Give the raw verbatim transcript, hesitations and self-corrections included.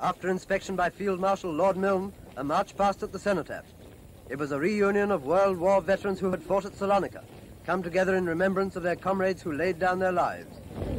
After inspection by Field Marshal Lord MILNE, a march passed at the Cenotaph. It was a reunion of World War veterans who had fought at Salonica, come together in remembrance of their comrades who laid down their lives.